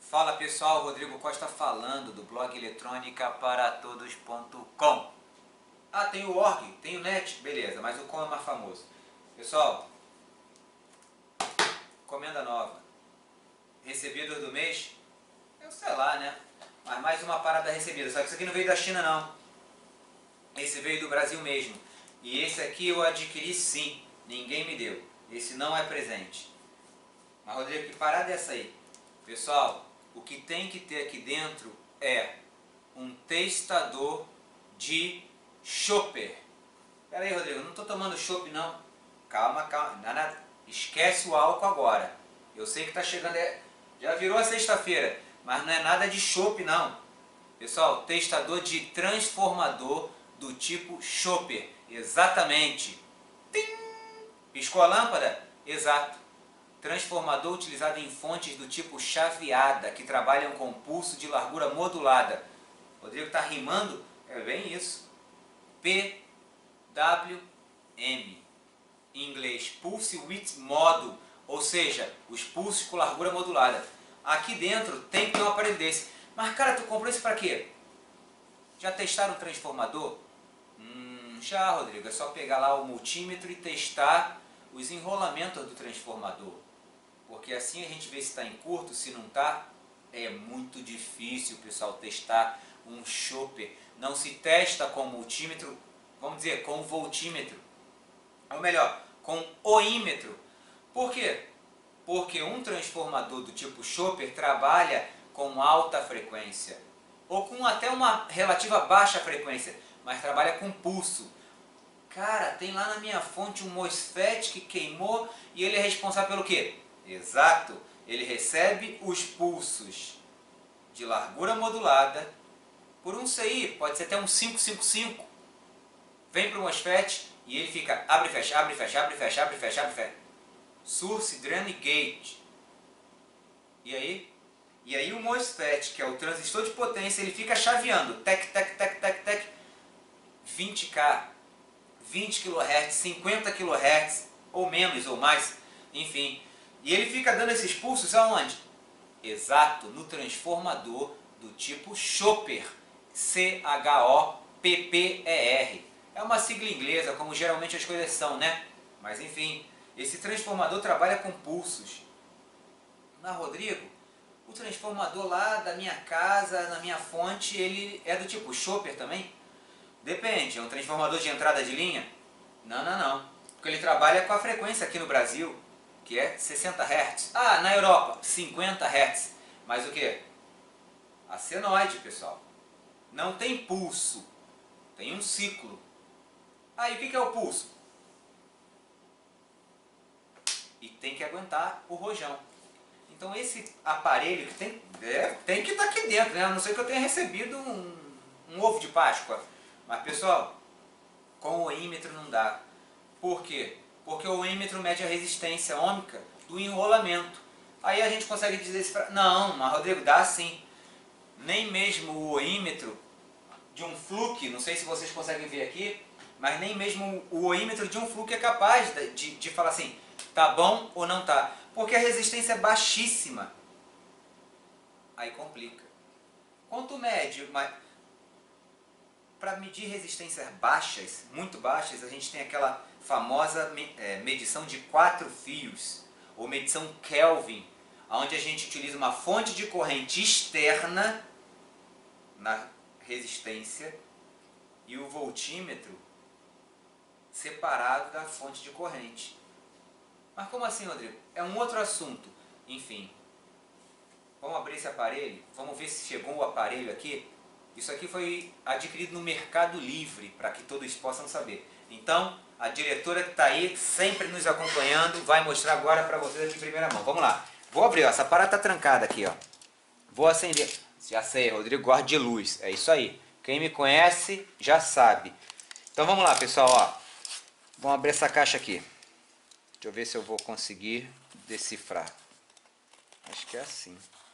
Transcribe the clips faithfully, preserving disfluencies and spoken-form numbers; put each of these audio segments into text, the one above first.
Fala pessoal, Rodrigo Costa falando do blog eletrônica para todos ponto com. Ah, tem o org, tem o net, beleza, mas o com é mais famoso. Pessoal, encomenda nova. Recebidos do mês, eu sei lá, né? Mas mais uma parada recebida, só que isso aqui não veio da China não. Esse veio do Brasil mesmo. E esse aqui eu adquiri sim, ninguém me deu. Esse não é presente. Mas Rodrigo, que parada é essa aí? Pessoal, o que tem que ter aqui dentro é um testador de chopper. Pera aí, Rodrigo, eu não estou tomando chopp não. Calma, calma, não é nada. Esquece o álcool agora. Eu sei que está chegando, é... já virou a sexta-feira, mas não é nada de chopp não. Pessoal, testador de transformador do tipo chopper. Exatamente. Tim! Piscou a lâmpada? Exato. Transformador utilizado em fontes do tipo chaveada, que trabalham com pulso de largura modulada. Rodrigo está rimando? É bem isso. P W M. Em inglês, Pulse Width Module, ou seja, os pulsos com largura modulada. Aqui dentro tem que ter um aparelho desse. Mas cara, tu comprou isso para quê? Já testaram o transformador? Hum, já, Rodrigo. É só pegar lá o multímetro e testar os enrolamentos do transformador. Porque assim a gente vê se está em curto, se não está. É muito difícil, pessoal, testar um chopper. Não se testa com multímetro, vamos dizer, com voltímetro. Ou melhor, com oímetro. Por quê? Porque um transformador do tipo chopper trabalha com alta frequência. Ou com até uma relativa baixa frequência, mas trabalha com pulso. Cara, tem lá na minha fonte um MOSFET que queimou e ele é responsável pelo quê? Exato, ele recebe os pulsos de largura modulada por um C I, pode ser até um quinhentos e cinquenta e cinco. Vem para o MOSFET e ele fica abre, fecha, abre, fecha, abre, fecha, abre, fecha, abre, fecha. Source, drain, gate. E aí? E aí o MOSFET, que é o transistor de potência, ele fica chaveando. Tec, tec, tec, tec, tec. vinte K, vinte quilohertz, cinquenta quilohertz, ou menos ou mais, enfim. E ele fica dando esses pulsos aonde? Exato, no transformador do tipo chopper. C H O P P E R. É uma sigla inglesa, como geralmente as coisas são, né? Mas enfim, esse transformador trabalha com pulsos. Na Rodrigo, o transformador lá da minha casa, na minha fonte, ele é do tipo chopper também? Depende, é um transformador de entrada de linha? Não, não, não. Porque ele trabalha com a frequência aqui no Brasil, que é sessenta hertz. Ah, na Europa, cinquenta hertz. Mas o que? A senoide, pessoal. Não tem pulso, tem um ciclo. Ah, e o que é o pulso? E tem que aguentar o rojão. Então esse aparelho que tem, é, tem que estar aqui dentro, né? A não ser que eu tenha recebido um, um ovo de Páscoa. Mas pessoal, com o oímetro não dá. Por quê? Porque o oímetro mede a resistência ôhmica do enrolamento. Aí a gente consegue dizer isso pra... Não, mas Rodrigo, dá sim. Nem mesmo o oímetro de um fluke, não sei se vocês conseguem ver aqui, mas nem mesmo o oímetro de um fluke é capaz de, de, de falar assim, tá bom ou não tá. Porque a resistência é baixíssima. Aí complica. Quanto mede? Para medir resistências baixas, muito baixas, a gente tem aquela famosa medição de quatro fios, ou medição Kelvin, onde a gente utiliza uma fonte de corrente externa na resistência e o voltímetro separado da fonte de corrente. Mas como assim, Rodrigo? É um outro assunto. Enfim, vamos abrir esse aparelho, vamos ver se chegou o aparelho aqui. Isso aqui foi adquirido no Mercado Livre, para que todos possam saber. Então, a diretora que está aí, sempre nos acompanhando, vai mostrar agora para vocês aqui em primeira mão. Vamos lá. Vou abrir, ó, essa parada está trancada aqui, ó. Vou acender. Já sei, Rodrigo gosta de luz. É isso aí. Quem me conhece já sabe. Então vamos lá, pessoal, ó. Vamos abrir essa caixa aqui. Deixa eu ver se eu vou conseguir decifrar. Acho que é assim.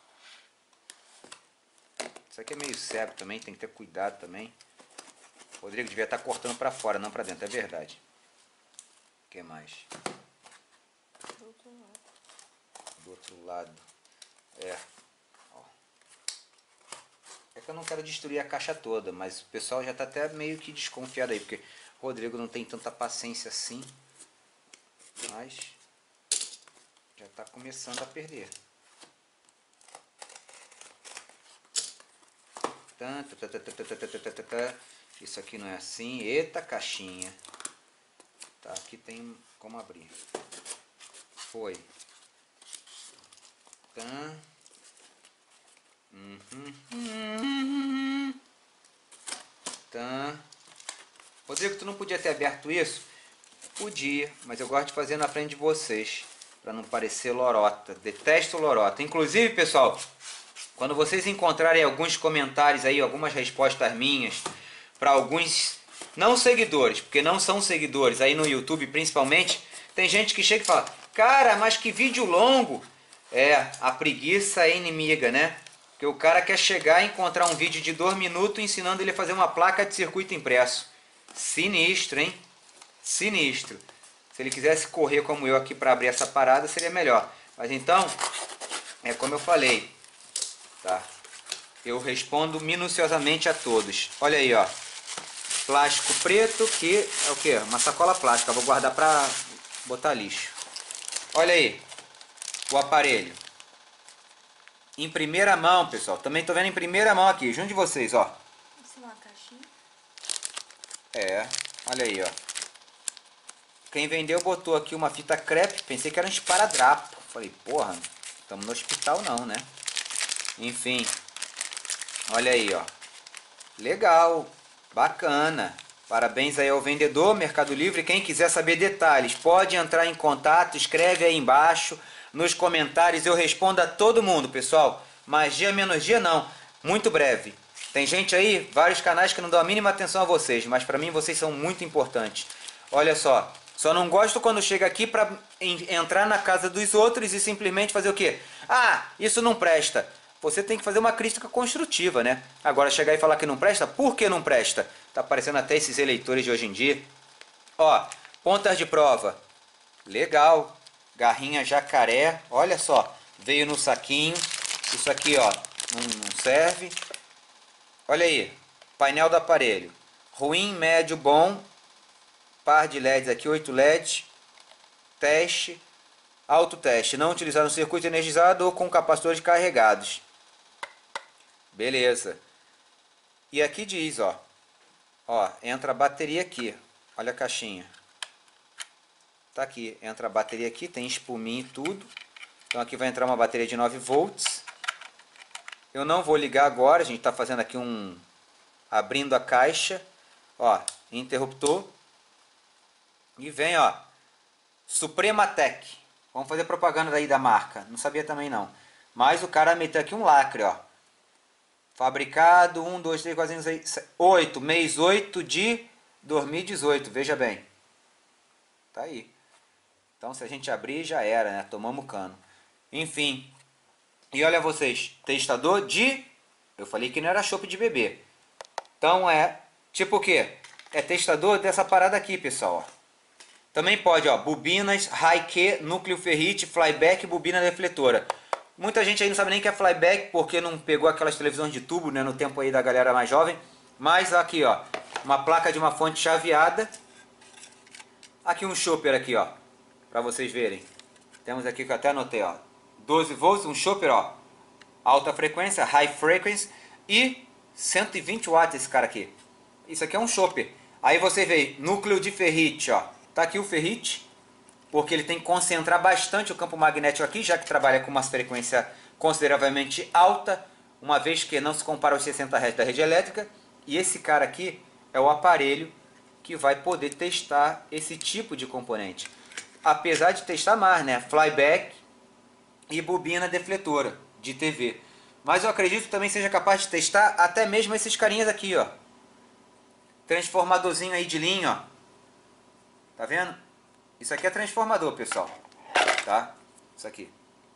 Isso aqui é meio cego também, tem que ter cuidado também. O Rodrigo devia estar cortando para fora, não para dentro, é verdade. O que mais? Do outro lado. Do outro lado. É. Ó. É que eu não quero destruir a caixa toda, mas o pessoal já está até meio que desconfiado aí, porque o Rodrigo não tem tanta paciência assim, mas já está começando a perder. Isso aqui não é assim. Eita, caixinha. Tá, aqui tem como abrir. Foi. Tá. Uhum. Tá. Rodrigo, tu não podia ter aberto isso? Podia, mas eu gosto de fazer na frente de vocês, para não parecer lorota. Detesto lorota. Inclusive, pessoal, quando vocês encontrarem alguns comentários aí, algumas respostas minhas, para alguns não seguidores, porque não são seguidores, aí no YouTube principalmente, tem gente que chega e fala, cara, mas que vídeo longo. É, a preguiça é inimiga, né? Porque o cara quer chegar e encontrar um vídeo de dois minutos ensinando ele a fazer uma placa de circuito impresso. Sinistro, hein? Sinistro. Se ele quisesse correr como eu aqui para abrir essa parada, seria melhor. Mas então, é como eu falei, tá? Eu respondo minuciosamente a todos. Olha aí, ó. Plástico preto, que é o que? Uma sacola plástica. Vou guardar para botar lixo. Olha aí o aparelho. Em primeira mão, pessoal. Também estou vendo em primeira mão aqui, junto de vocês, ó. Isso é uma caixinha? É, olha aí, ó. Quem vendeu botou aqui uma fita crepe. Pensei que era um esparadrapo. Falei, porra, estamos no hospital não, né? Enfim. Olha aí, ó. Legal. Bacana. Parabéns aí ao vendedor, Mercado Livre. Quem quiser saber detalhes, pode entrar em contato. Escreve aí embaixo. Nos comentários eu respondo a todo mundo, pessoal. Mais dia, menos dia, não. Muito breve. Tem gente aí, vários canais que não dão a mínima atenção a vocês. Mas pra mim vocês são muito importantes. Olha só. Só não gosto quando chega aqui pra entrar na casa dos outros e simplesmente fazer o quê? Ah, isso não presta. Você tem que fazer uma crítica construtiva, né? Agora chegar e falar que não presta, por que não presta? Tá parecendo até esses eleitores de hoje em dia. Ó, pontas de prova. Legal. Garrinha jacaré. Olha só. Veio no saquinho. Isso aqui, ó, não, não serve. Olha aí. Painel do aparelho. Ruim, médio, bom. Par de L E Ds aqui, oito L E Ds. Teste. Autoteste. Não utilizar no circuito energizado ou com capacitores carregados. Beleza. E aqui diz, ó. Ó, entra a bateria aqui. Olha a caixinha. Tá aqui. Entra a bateria aqui, tem espuminha e tudo. Então aqui vai entrar uma bateria de nove volts. Eu não vou ligar agora, a gente tá fazendo aqui um... abrindo a caixa. Ó, interruptor. E vem, ó. Suprematec. Vamos fazer propaganda daí da marca. Não sabia também não. Mas o cara meteu aqui um lacre, ó. Fabricado um, dois, três, quatro, cinco, seis, oito. Mês oito de dois mil e dezoito. Veja bem. Tá aí. Então se a gente abrir já era, né? Tomamos cano. Enfim. E olha vocês. Testador de... Eu falei que não era chopp de bebê. Então é... Tipo o quê? É testador dessa parada aqui, pessoal, ó. Também pode, ó, bobinas, high-Q, núcleo ferrite, flyback, bobina defletora. Muita gente aí não sabe nem que é flyback, porque não pegou aquelas televisões de tubo, né, no tempo aí da galera mais jovem. Mas aqui, ó, uma placa de uma fonte chaveada. Aqui um chopper aqui, ó, pra vocês verem. Temos aqui que eu até anotei, ó, doze volts, um chopper, ó, alta frequência, high frequency e cento e vinte watts esse cara aqui. Isso aqui é um chopper. Aí você vê, núcleo de ferrite, ó. Tá aqui o ferrite, porque ele tem que concentrar bastante o campo magnético aqui, já que trabalha com uma frequência consideravelmente alta, uma vez que não se compara aos sessenta hertz da rede elétrica. E esse cara aqui é o aparelho que vai poder testar esse tipo de componente. Apesar de testar mais, né? Flyback e bobina defletora de T V. Mas eu acredito que também seja capaz de testar até mesmo esses carinhas aqui, ó. Transformadorzinho aí de linha, ó. Tá vendo? Isso aqui é transformador, pessoal. Tá? Isso aqui.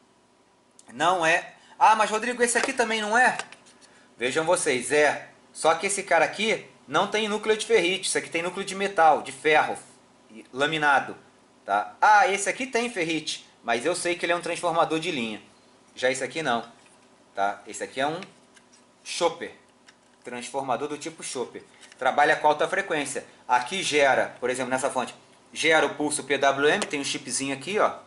Não é... Ah, mas Rodrigo, esse aqui também não é? Vejam vocês, é. Só que esse cara aqui não tem núcleo de ferrite. Isso aqui tem núcleo de metal, de ferro, laminado. Tá? Ah, esse aqui tem ferrite. Mas eu sei que ele é um transformador de linha. Já esse aqui não. Tá? Esse aqui é um chopper. transformador do tipo chopper. Trabalha com alta frequência. Aqui gera, por exemplo, nessa fonte, gera o pulso P W M, tem um chipzinho aqui, ó.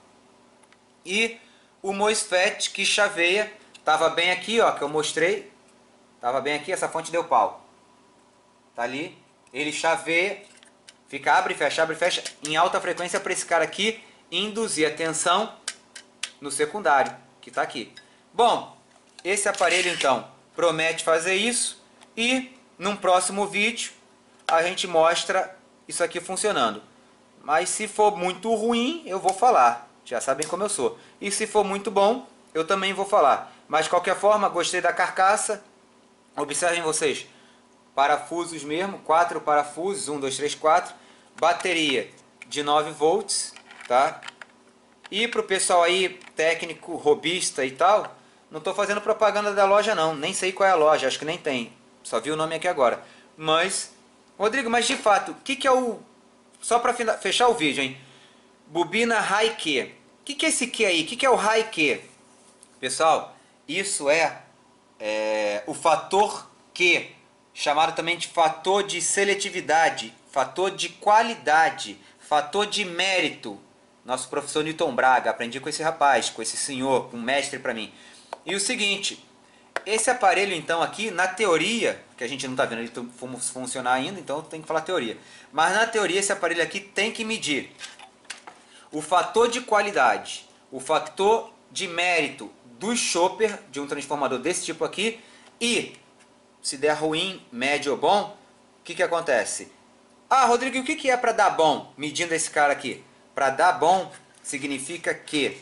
E o MOSFET que chaveia, estava bem aqui, ó, que eu mostrei. Estava bem aqui, essa fonte deu pau. Tá ali. Ele chaveia, fica abre e fecha, abre e fecha, em alta frequência para esse cara aqui induzir a tensão no secundário, que está aqui. Bom, esse aparelho então promete fazer isso e num próximo vídeo a gente mostra isso aqui funcionando. Mas se for muito ruim, eu vou falar. Já sabem como eu sou. E se for muito bom, eu também vou falar. Mas de qualquer forma, gostei da carcaça. Observem vocês. Parafusos mesmo. Quatro parafusos. Um, dois, três, quatro. Bateria de nove volts. Tá? E para o pessoal aí, técnico, robista e tal, não estou fazendo propaganda da loja não. Nem sei qual é a loja. Acho que nem tem. Só vi o nome aqui agora. Mas, Rodrigo, mas de fato, o que, que é o... Só para fechar o vídeo, hein? Bobina High-Q. O que, que é esse Q aí? O que, que é o High-Q? Pessoal, isso é, é o fator Q, chamado também de fator de seletividade, fator de qualidade, fator de mérito. Nosso professor Newton Braga, aprendi com esse rapaz, com esse senhor, um mestre para mim. E o seguinte, esse aparelho então aqui, na teoria, que a gente não está vendo ele funcionar ainda, então tem que falar teoria. Mas na teoria esse aparelho aqui tem que medir o fator de qualidade, o fator de mérito do chopper, de um transformador desse tipo aqui, e se der ruim, médio ou bom, o que, que acontece? Ah, Rodrigo, o que, que é para dar bom, medindo esse cara aqui? Para dar bom significa que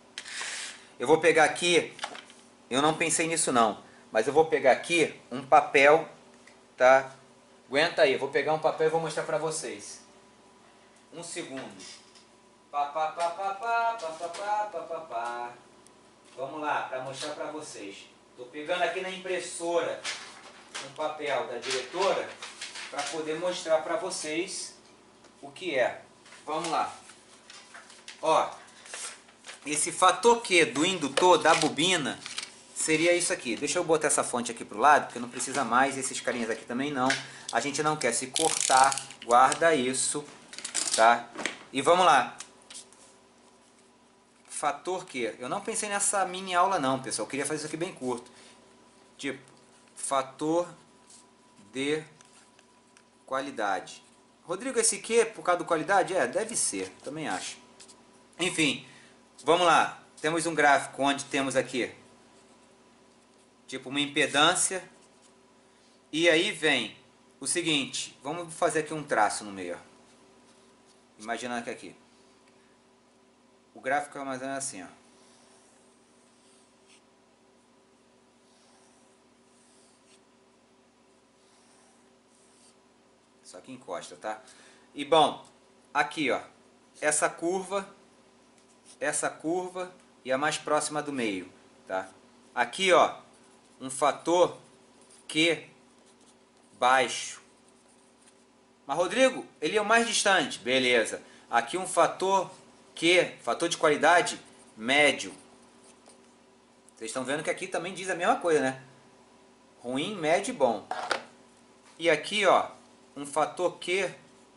eu vou pegar aqui, eu não pensei nisso não, mas eu vou pegar aqui um papel, tá? Aguenta aí, eu vou pegar um papel e vou mostrar para vocês. Um segundo. Pá, pá, pá, pá, pá, pá, pá, pá, pá, pá, pá. Vamos lá, para mostrar para vocês. Estou pegando aqui na impressora um papel da diretora para poder mostrar para vocês o que é. Vamos lá. Ó, esse fator Q do indutor da bobina seria isso aqui. Deixa eu botar essa fonte aqui para o lado, porque não precisa mais. Esses carinhas aqui também não. A gente não quer se cortar. Guarda isso, tá? E vamos lá. Fator Q. Eu não pensei nessa mini aula não, pessoal. Eu queria fazer isso aqui bem curto. Tipo, fator de qualidade. Rodrigo, esse Q por causa da qualidade? É, deve ser. Também acho. Enfim, vamos lá. Temos um gráfico onde temos aqui tipo uma impedância. E aí vem o seguinte. Vamos fazer aqui um traço no meio. Imaginando que aqui. O gráfico é mais ou menos assim, ó. Só que encosta, tá? E bom, aqui, ó, essa curva, essa curva e a mais próxima do meio, tá? Aqui, ó, um fator Q baixo. Mas Rodrigo, ele é o mais distante, beleza? Aqui um fator Q, fator de qualidade médio. Vocês estão vendo que aqui também diz a mesma coisa, né? Ruim, médio e bom. E aqui, ó, um fator Q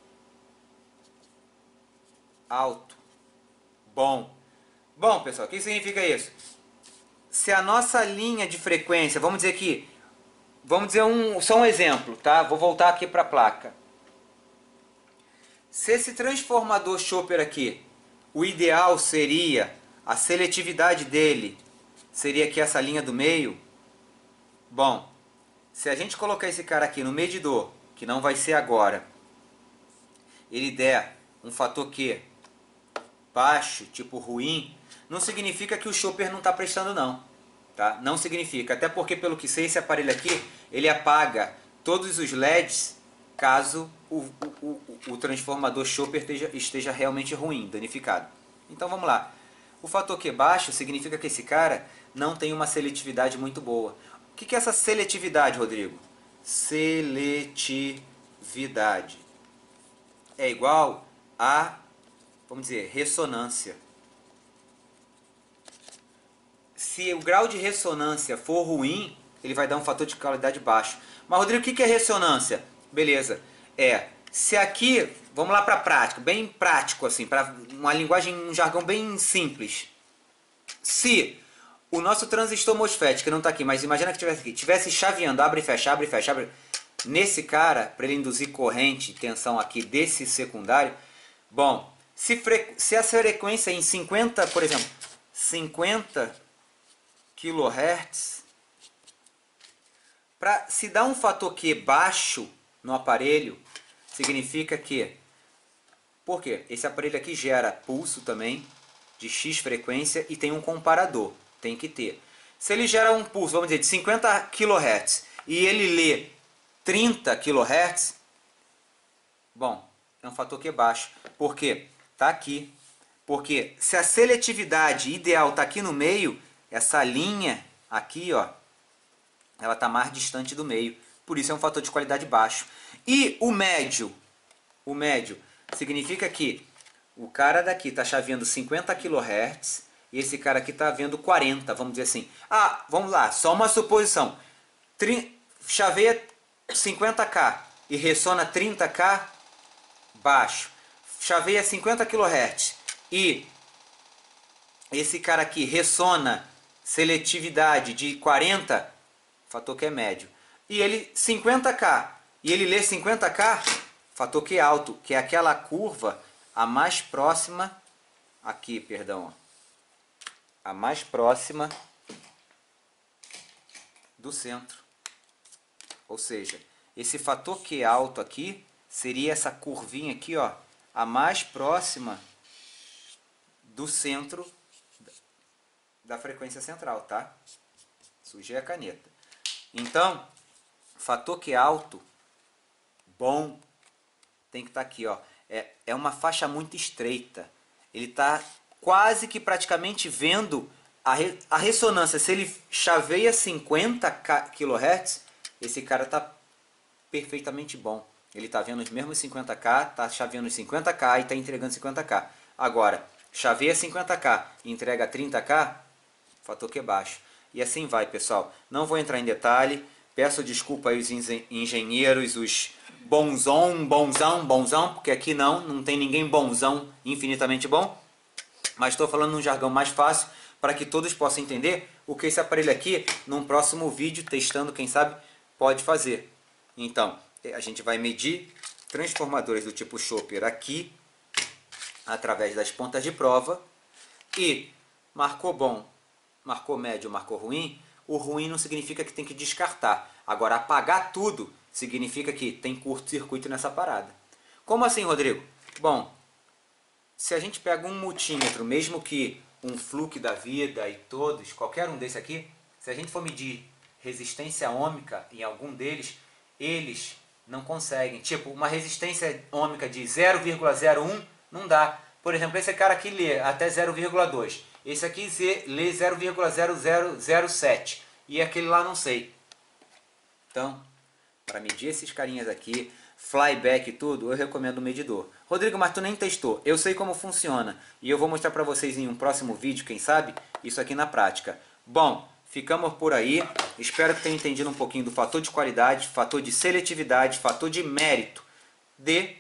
alto, bom. Bom, pessoal, o que significa isso? Se a nossa linha de frequência, vamos dizer que, vamos dizer um, só um exemplo, tá? Vou voltar aqui para a placa. Se esse transformador chopper aqui, o ideal seria, a seletividade dele seria aqui essa linha do meio. Bom, se a gente colocar esse cara aqui no medidor, que não vai ser agora, ele der um fator Q baixo, tipo ruim, não significa que o chopper não está prestando não, tá? Não significa, até porque pelo que sei esse aparelho aqui, ele apaga todos os L E Ds caso o, o, o, o transformador chopper esteja, esteja realmente ruim, danificado. Então vamos lá, o fator Q baixo significa que esse cara não tem uma seletividade muito boa. O que é essa seletividade, Rodrigo? Seletividade é igual a, vamos dizer, ressonância. Se o grau de ressonância for ruim, ele vai dar um fator de qualidade baixo. Mas, Rodrigo, o que é ressonância? Beleza, é, se aqui, vamos lá para a prática, bem prático assim, para uma linguagem, um jargão bem simples. Se o nosso transistor MOSFET, que não está aqui, mas imagina que tivesse aqui, tivesse chaveando, abre e fecha, abre e fecha, abre... Nesse cara, para ele induzir corrente, tensão aqui desse secundário, bom, se, fre... se a frequência é em cinquenta, por exemplo, cinquenta quilohertz, para se dar um fator Q baixo no aparelho, significa que, por quê? Esse aparelho aqui gera pulso também, de X frequência, e tem um comparador, tem que ter. Se ele gera um pulso, vamos dizer, de cinquenta quilohertz, e ele lê trinta quilohertz, bom, é um fator Q baixo. Por quê? Está aqui. Porque se a seletividade ideal está aqui no meio, essa linha aqui, ó, ela está mais distante do meio. Por isso é um fator de qualidade baixo. E o médio, o médio significa que o cara daqui está chaveando cinquenta quilohertz e esse cara aqui está vendo quarenta, vamos dizer assim. Ah, vamos lá, só uma suposição. Tri... Chaveia cinquenta K e ressona trinta K, baixo. Chaveia cinquenta quilohertz e esse cara aqui ressona seletividade de quarenta, fator Q é médio. E ele cinquenta K e ele lê cinquenta K, fator Q alto, que é aquela curva a mais próxima aqui, perdão, ó, a mais próxima do centro. Ou seja, esse fator Q alto aqui seria essa curvinha aqui, ó, a mais próxima do centro da frequência central, tá? Sujei a caneta. Então, fator Q alto, bom, tem que estar aqui, ó. É, é uma faixa muito estreita. Ele está quase que praticamente vendo a, re, a ressonância. Se ele chaveia cinquenta quilohertz, esse cara está perfeitamente bom. Ele está vendo os mesmos cinquenta K, está chaveando os cinquenta K e está entregando cinquenta K. Agora, chaveia cinquenta K e entrega trinta K, fator Q baixo. E assim vai, pessoal. Não vou entrar em detalhe. Peço desculpa aí os engenheiros, os bonzão, bonzão, bonzão, porque aqui não, não tem ninguém bonzão, infinitamente bom. Mas estou falando num jargão mais fácil para que todos possam entender o que esse aparelho aqui, num próximo vídeo, testando, quem sabe, pode fazer. Então, a gente vai medir transformadores do tipo Chopper aqui, através das pontas de prova, e marcou bom, marcou médio, marcou ruim. O ruim não significa que tem que descartar. Agora, apagar tudo significa que tem curto-circuito nessa parada. Como assim, Rodrigo? Bom, se a gente pega um multímetro, mesmo que um Fluke da vida e todos, qualquer um desse aqui, se a gente for medir resistência ôhmica em algum deles, eles não conseguem. Tipo, uma resistência ôhmica de zero vírgula zero um não dá. Por exemplo, esse cara aqui lê até zero vírgula dois. Esse aqui lê zero vírgula zero zero zero sete. E aquele lá não sei. Então, para medir esses carinhas aqui, flyback e tudo, eu recomendo o medidor. Rodrigo, mas tu nem testou. Eu sei como funciona. E eu vou mostrar para vocês em um próximo vídeo, quem sabe, isso aqui na prática. Bom, ficamos por aí. Espero que tenham entendido um pouquinho do fator de qualidade, fator de seletividade, fator de mérito de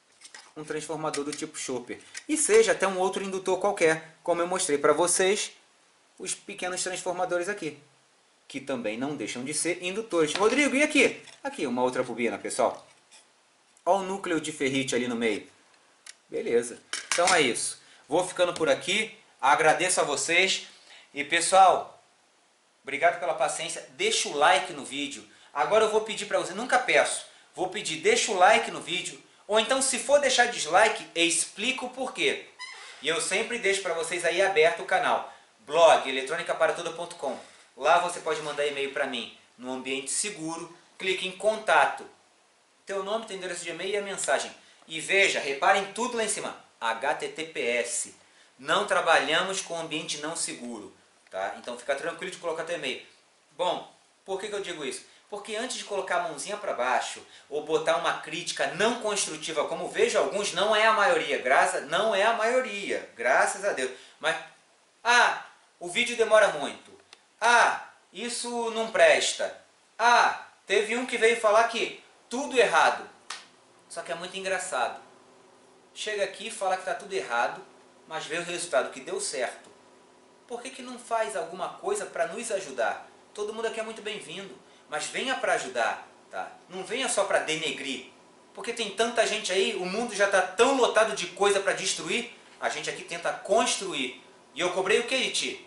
um transformador do tipo Chopper. E seja até um outro indutor qualquer, como eu mostrei para vocês, os pequenos transformadores aqui, que também não deixam de ser indutores. Rodrigo, e aqui? Aqui, uma outra bobina, pessoal. Olha o núcleo de ferrite ali no meio. Beleza. Então é isso. Vou ficando por aqui. Agradeço a vocês. E, pessoal, obrigado pela paciência. Deixa o like no vídeo. Agora eu vou pedir para você, nunca peço, vou pedir, deixa o like no vídeo. Ou então, se for deixar dislike, eu explico o porquê. E eu sempre deixo para vocês aí aberto o canal. Blog eletrônica para tudo ponto com. Lá você pode mandar e-mail para mim, num ambiente seguro. Clique em contato. Teu nome, teu endereço de e-mail e a mensagem. E veja, reparem tudo lá em cima. H T T P S. Não trabalhamos com ambiente não seguro. Tá? Então fica tranquilo de colocar teu e-mail. Bom, por que que eu digo isso? Porque antes de colocar a mãozinha para baixo ou botar uma crítica não construtiva, como vejo alguns, não é a maioria, graças, não é a maioria, graças a Deus. Mas, ah, o vídeo demora muito. Ah, isso não presta. Ah, teve um que veio falar que tudo errado. Só que é muito engraçado. Chega aqui e fala que está tudo errado, mas vê o resultado que deu certo. Por que que não faz alguma coisa para nos ajudar? Todo mundo aqui é muito bem-vindo, mas venha para ajudar, tá? Não venha só para denegrir. Porque tem tanta gente aí, o mundo já está tão lotado de coisa para destruir, a gente aqui tenta construir. E eu cobrei o que de ti?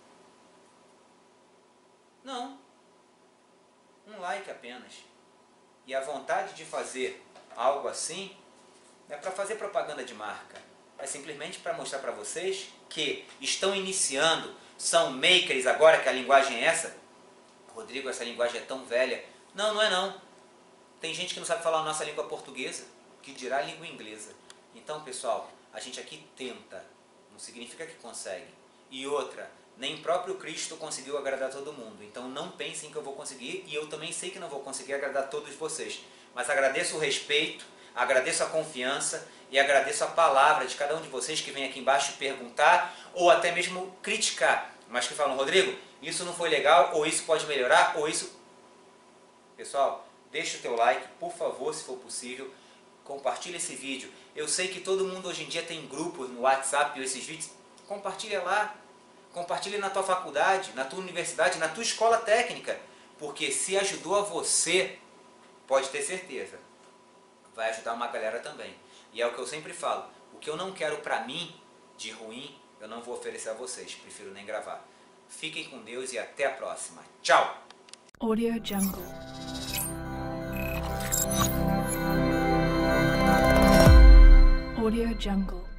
Não. Um like apenas. E a vontade de fazer algo assim não é para fazer propaganda de marca. É simplesmente para mostrar para vocês que estão iniciando, são makers agora, que a linguagem é essa. Rodrigo, essa linguagem é tão velha. Não, não é não. Tem gente que não sabe falar a nossa língua portuguesa, que dirá a língua inglesa. Então, pessoal, a gente aqui tenta, não significa que consegue. E outra, nem próprio Cristo conseguiu agradar todo mundo. Então não pensem que eu vou conseguir, e eu também sei que não vou conseguir agradar todos vocês. Mas agradeço o respeito, agradeço a confiança e agradeço a palavra de cada um de vocês que vem aqui embaixo perguntar ou até mesmo criticar. Mas que falam, Rodrigo, isso não foi legal, ou isso pode melhorar, ou isso... Pessoal, deixa o teu like, por favor, se for possível. Compartilha esse vídeo. Eu sei que todo mundo hoje em dia tem grupos no WhatsApp ou esses vídeos. Compartilha lá. Compartilha na tua faculdade, na tua universidade, na tua escola técnica. Porque se ajudou a você, pode ter certeza, vai ajudar uma galera também. E é o que eu sempre falo. O que eu não quero pra mim, de ruim, eu não vou oferecer a vocês. Prefiro nem gravar. Fiquem com Deus e até a próxima. Tchau! Audio Jungle. Audio Jungle.